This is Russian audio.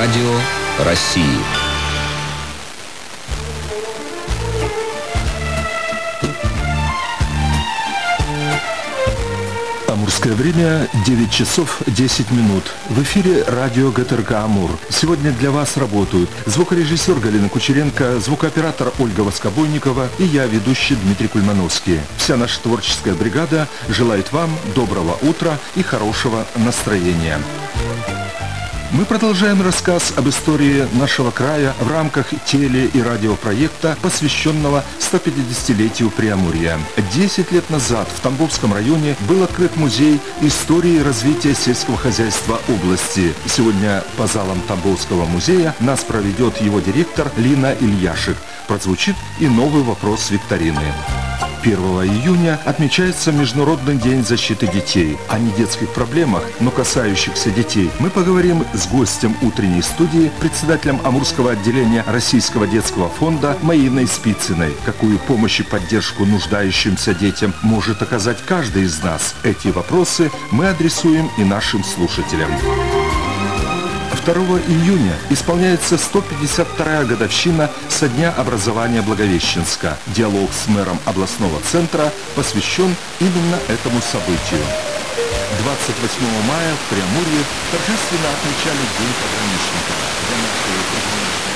Радио России. Амурское время 9 часов 10 минут. В эфире радио ГТРК Амур. Сегодня для вас работают звукорежиссер Галина Кучеренко, звукооператор Ольга Воскобойникова и я, ведущий Дмитрий Кульмановский. Вся наша творческая бригада желает вам доброго утра и хорошего настроения. Мы продолжаем рассказ об истории нашего края в рамках теле- и радиопроекта, посвященного 150-летию Преамурья. 10 лет назад в Тамбовском районе был открыт музей истории и развития сельского хозяйства области. Сегодня по залам Тамбовского музея нас проведет его директор Лина Ильяшек. Прозвучит и новый вопрос викторины. 1 июня отмечается Международный день защиты детей. О недетских проблемах, но касающихся детей, мы поговорим с гостем утренней студии, председателем Амурского отделения Российского детского фонда Маиной Спицыной. Какую помощь и поддержку нуждающимся детям может оказать каждый из нас? Эти вопросы мы адресуем и нашим слушателям. 2 июня исполняется 152-я годовщина со дня образования Благовещенска. Диалог с мэром областного центра посвящен именно этому событию. 28 мая в Преамурье торжественно отмечали День пограничника. Для нашей